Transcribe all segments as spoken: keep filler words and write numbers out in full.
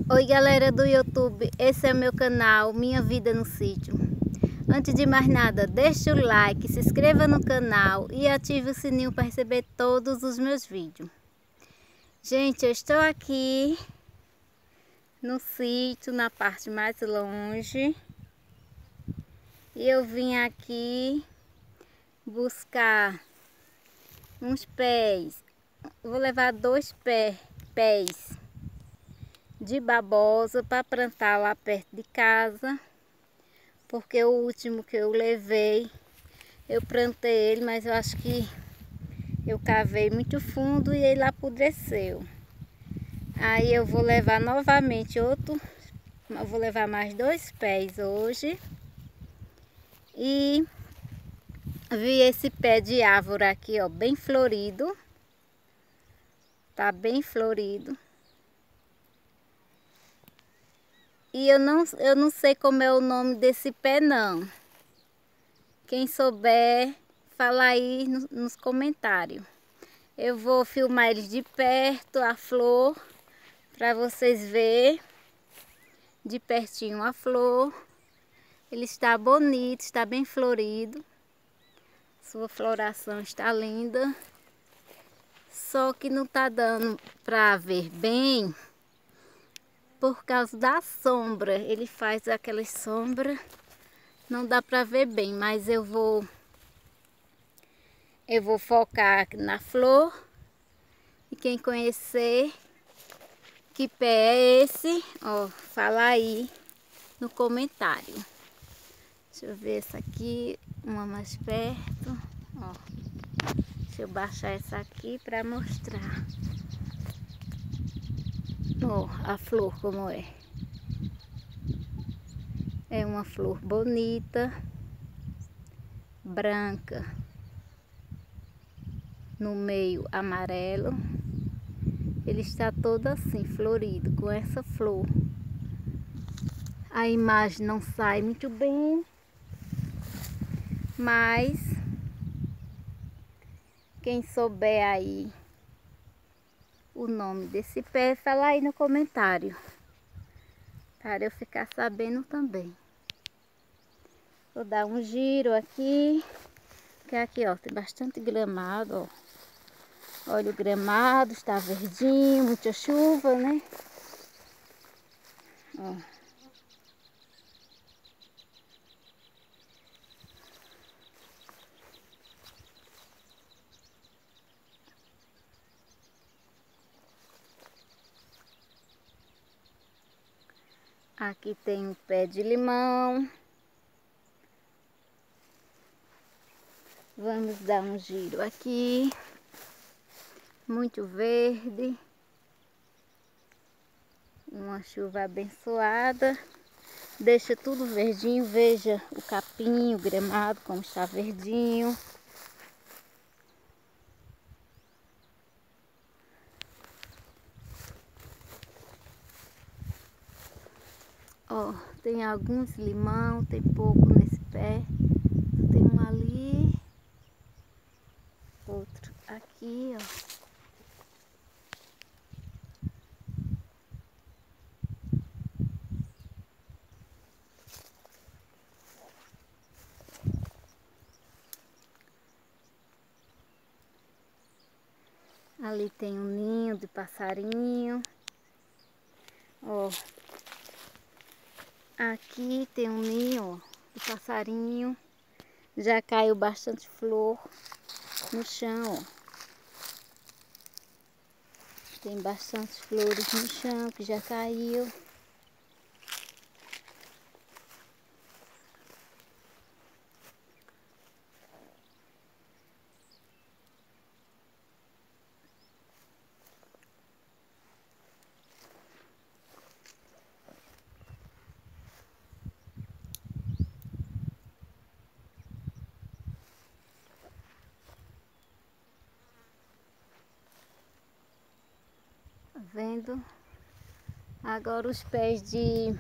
Oi galera do YouTube, esse é o meu canal Minha Vida no Sítio. Antes de mais nada, deixe o like, se inscreva no canal e ative o sininho para receber todos os meus vídeos. Gente, eu estou aqui no sítio, na parte mais longe. E eu vim aqui buscar uns pés. Vou levar dois pés, pés de babosa para plantar lá perto de casa, porque o último que eu levei eu plantei ele, mas eu acho que eu cavei muito fundo e ele apodreceu. Aí eu vou levar novamente outro, eu vou levar mais dois pés hoje. E vi esse pé de árvore aqui, ó, bem florido. Tá bem florido. E eu não, eu não sei como é o nome desse pé não. Quem souber, fala aí no, nos comentários. Eu vou filmar eles de perto, a flor, para vocês verem de pertinho a flor. Ele está bonito, está bem florido. Sua floração está linda. Só que não está dando para ver bem por causa da sombra. Ele faz aquela sombra, não dá para ver bem, mas eu vou eu vou focar na flor. E quem conhecer que pé é esse, ó, fala aí no comentário. Deixa eu ver essa aqui, uma mais perto, ó. Deixa eu baixar essa aqui para mostrar. Ó, a flor como é. É uma flor bonita, branca, no meio amarelo. Ele está todo assim, florido, com essa flor. A imagem não sai muito bem, mas quem souber aí o nome desse pé, fala aí no comentário, para eu ficar sabendo também. Vou dar um giro aqui, que aqui, ó, tem bastante gramado, ó. Olha o gramado, está verdinho, muita chuva, né? Ó. Aqui tem um pé de limão. Vamos dar um giro aqui. Muito verde. Uma chuva abençoada. Deixa tudo verdinho. Veja o capim, o gramado, como está verdinho. Ó, tem alguns limão, tem pouco nesse pé. Tem um ali. Outro aqui, ó. Ali tem um ninho de passarinho. Ó. Aqui tem um ninho, ó, de passarinho. Já caiu bastante flor no chão, ó. Tem bastante flores no chão que já caiu. Vendo? Agora os pés de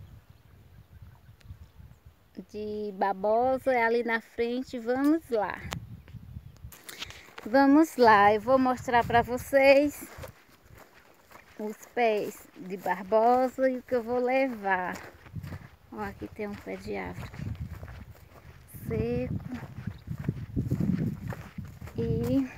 de babosa é ali na frente. Vamos lá. Vamos lá, eu vou mostrar para vocês os pés de Barbosa e o que eu vou levar. Ó, aqui tem um pé de árvore seco. E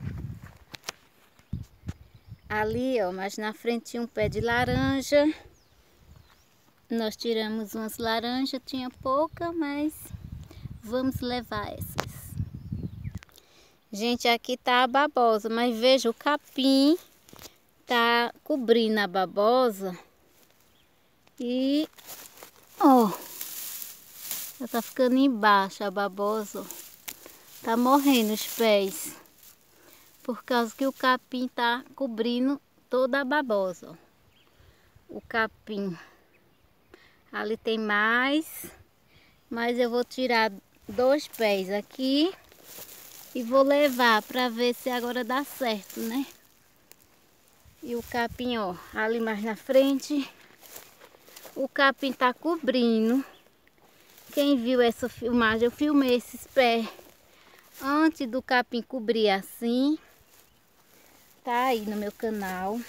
ali, ó, mas na frente tinha um pé de laranja. Nós tiramos umas laranjas, tinha pouca, mas vamos levar essas. Gente, aqui tá a babosa, mas veja, o capim tá cobrindo a babosa. E, ó, já tá ficando embaixo a babosa, ó. Tá morrendo os pés, por causa que o capim tá cobrindo toda a babosa, ó. O capim. Ali tem mais, mas eu vou tirar dois pés aqui e vou levar para ver se agora dá certo, né? E o capim, ó, ali mais na frente, o capim tá cobrindo. Quem viu essa filmagem, eu filmei esses pés antes do capim cobrir assim. Tá aí no meu canal.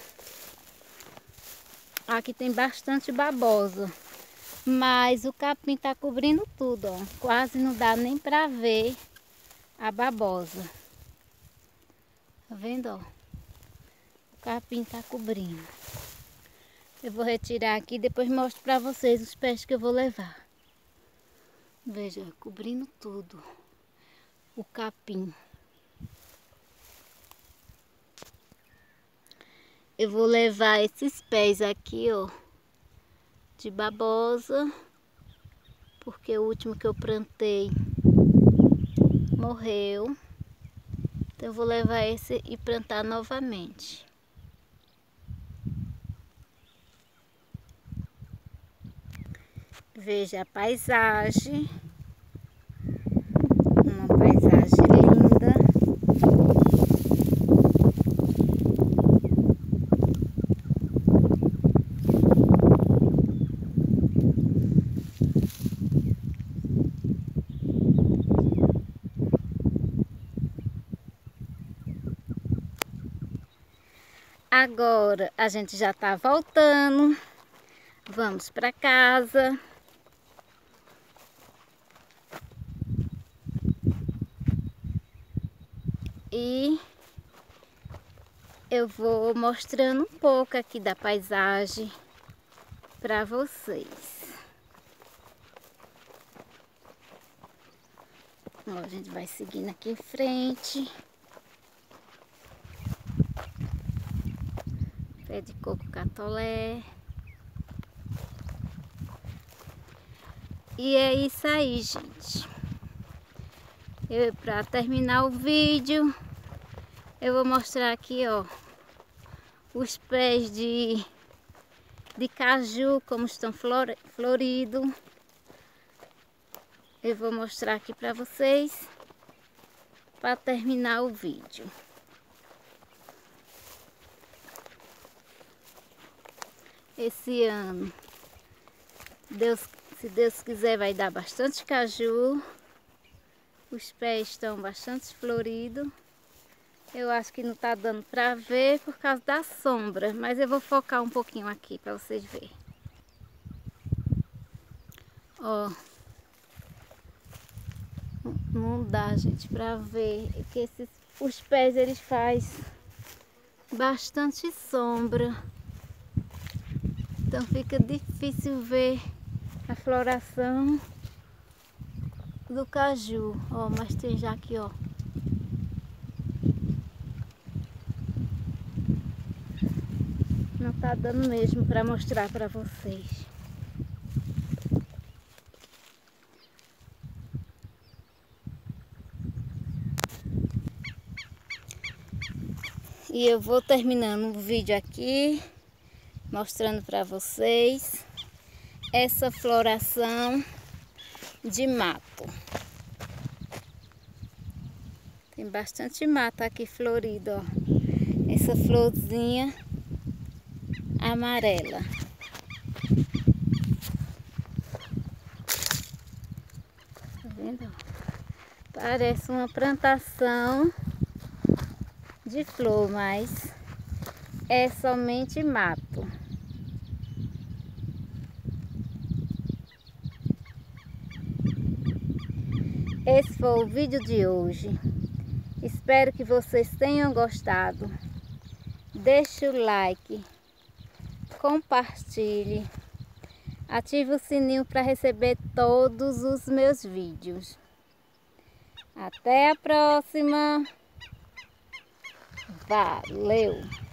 Aqui tem bastante babosa, mas o capim tá cobrindo tudo, ó. Quase não dá nem pra ver a babosa. Tá vendo, ó? O capim tá cobrindo. Eu vou retirar aqui e depois mostro pra vocês os pés que eu vou levar. Veja, cobrindo tudo. O capim. Eu vou levar esses pés aqui, ó, de babosa, porque o último que eu plantei morreu. Então eu vou levar esse e plantar novamente. Veja a paisagem. Uma paisagem linda. Agora a gente já tá voltando. Vamos para casa. E eu vou mostrando um pouco aqui da paisagem para vocês. Ó, a gente vai seguindo aqui em frente. Pé de coco catolé. E é isso aí, gente. Eu, para terminar o vídeo, eu vou mostrar aqui, ó, os pés de, de caju, como estão flor, floridos. Eu vou mostrar aqui para vocês, para terminar o vídeo. Esse ano, Deus, se Deus quiser, vai dar bastante caju. Os pés estão bastante floridos. Eu acho que não tá dando para ver por causa da sombra, mas eu vou focar um pouquinho aqui para vocês verem. Ó, não dá, gente, para ver, porque esses, os pés eles fazem bastante sombra. Então fica difícil ver a floração do caju. Ó, mas tem já aqui, ó. Não tá dando mesmo para mostrar para vocês. E eu vou terminando o vídeo aqui, mostrando para vocês essa floração de mato. Tem bastante mata aqui florido, ó. Essa florzinha amarela. Tá vendo? Parece uma plantação de flor, mas é somente mato. Esse foi o vídeo de hoje. Espero que vocês tenham gostado. Deixe o like, compartilhe, ative o sininho para receber todos os meus vídeos. Até a próxima. Valeu!